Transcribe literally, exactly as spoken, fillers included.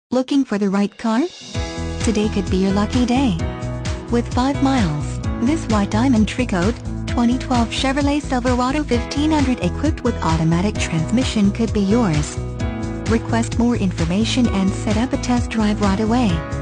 Looking for the right car? Today could be your lucky day. With five miles, this White Diamond Tricoat, twenty twelve Chevrolet Silverado fifteen hundred equipped with automatic transmission could be yours. Request more information and set up a test drive right away.